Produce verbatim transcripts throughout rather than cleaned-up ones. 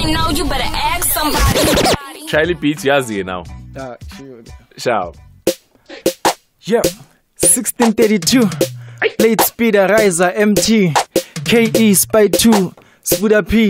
ain't know, you better ask somebody. Charlie Beats, yazi now. Yeah, sure. Ciao. Yeah, sixteen thirty-two. Late Speeder, Riser, M T, K E, Spy two, Spuda P,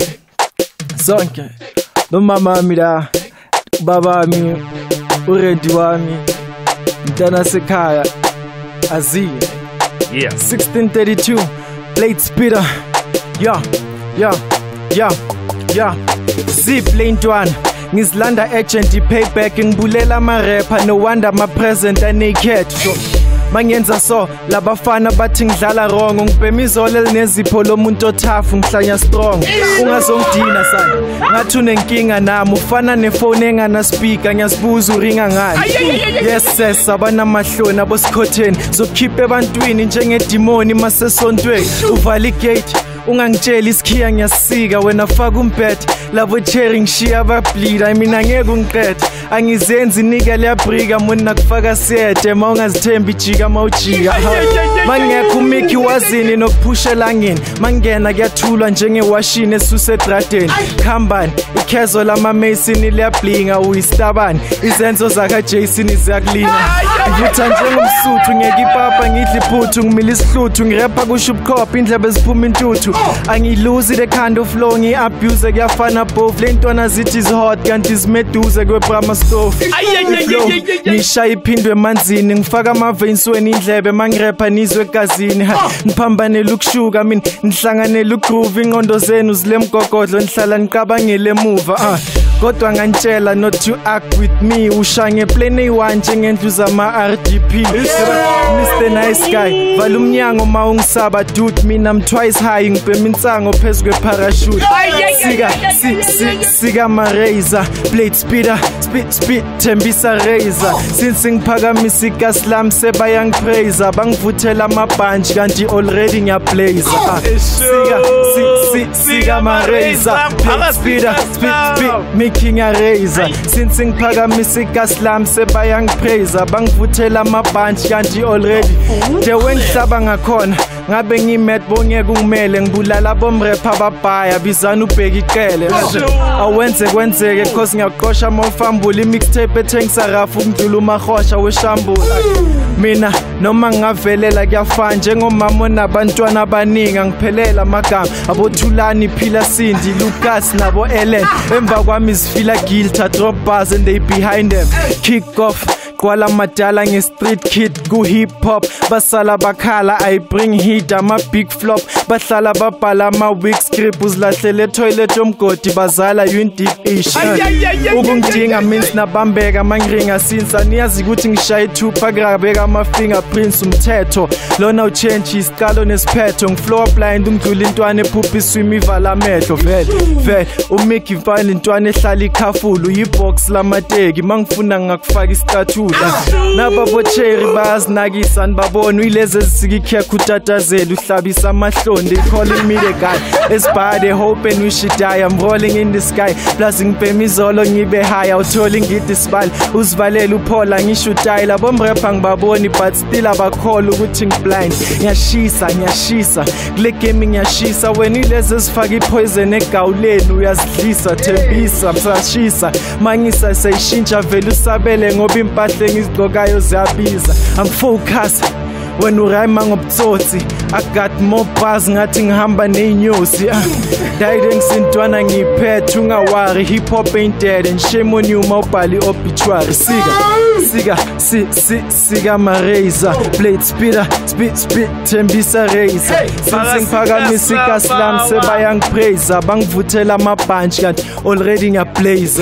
Zonke. No mama mi da, baba mi, uredi wami, mtana sekaya, Azi. Yeah. sixteen thirty-two, Late Speeder. Yeah, yeah, yeah, yeah. Zip lane one. Ngizilanda agent payback ngibulela ma rapper no wonder my present are naked so mangenza so labafana bathi ngidlala wrong ngibhema izolo elinezipho lomuntu othafu ngihlanya strong ungazongidina sana ngathi unenkinga nami ufana nefone engana speaker ngiyasibuza uringa ngani yes yes abana mahloni abosikhotheni zokhipha ebantwini njengedemoni masesontweni uvala igate ungangitshela isikhiya ngiyasika wena faka umbethe labo cherry ngishiya abableed mina ngeke ungiqede angizenzi nika liyabrika mona nakufaka siyede mawungazithembi jika mawujika mangekho umiki wazini nokuphusha elangeni mangena kuyathulwa njengewashini esuse edradeni khambani ikhezo lama Mason liyablinga uyistabani izenzo zaka Jason ziyakulina ngivutha njengomsuthu ngeke ipapa ngidla iphuthu ngimila isihluthu ngirapha kushubcop indlebe ziphuma intuthu angiluzi the kind of flow ngi abuse kuyafana both lentwana zithi is hot kanti zimeduze kwebrama stove ngishaya iphindwe emanzini ngifaka ama veins weni indlebe mangirapha nizwe egazini ngiphambanela ukushuka mina ngihlanganela ugroove inqondo zenu zilemgogodlo nihlala niqabangele emuva ah kodwa ngantshela not to act with me ushange plane eyi-one njengendlu zama R D P Mister Nice Guy vala umnyango ma ungisaba dude mina I'm twice high ngibhema insango phezu kweparachute sika si si sika ma razor blade speeder speed speed thembisa razor since ngiphakamisa igaslam sebayangipraise bangivuthela amabhanji kanti already ngiyablaze sika si si sika ma razor blade speeder speed speed making a razor since ngiphakamisa igaslam sebayangipraise bangivuthela amabhanji kanti already the wengihlaba ngakhona ngabe ngimet bongeke ungimele ngibulala bomrapper ababhaya bizana ubheka iqele awenze kwenzeke cause ngiyaqosha mawufambula imixtape ethengisa rafu ngidlula umahosha weshambula mina noma ngavelela kuyafana njengomama onabantwana abaningi ngiphelela amagama abothulani phila Cindy Lucas nabo Ellen emva kwami izifila guilt drop bars and they behind them kick off kwala madala nge street kid ku hip hop basala bakhala I bring heat ama big flop bahlala babhala ama weak script uzlahlele toilet omgodi bazala you in deep ish ukungidinga means nabambeka mangiringa since niyazi ukuthi ngishaya two phakabeka ama fingerprints umthetho lona u change isiqalo nesiphetho ngiflow blind umdlula intwana ephupha iswimi ivala amehlo vele vele umiki mfana intwana ehlala ikhafulu yibox lamateki mangifuna ngakufaka istatue nababo cherry bazinakisa nibabona uyileze zisikikhya kutatazela uhlabisa amahlonde calling me the guy esbade hope and wish it die I'm rolling in the sky plus ngibhema izolo ngibe high awuthola ngidi sibali uzivalela uphola ngisho utayila bomrapper ngibaboni but still abakhola ukuthi ngiblind ngiyashisa ngiyashisa kule game ngiyashisa wena ileze zifaka ipoison egawuleni uyazidlisa thembisa msashisa mangisa sayishintsha vele usabele ngoba impahla ngizigqokayo ziyabiza I'm focused when urayima ngobutsotsi I got more bars ngathi ngihamba neinyosi died ngisintwana ngiphethe ungawari hip hop ain't dead and shame on you mawubhali obituary sika sika si si sika ma razor blade speeder speed speed thembisa razor since ngiphakamisa igaslam sebayangipraise bangivuthela amabhanji kanti already ngiyablaze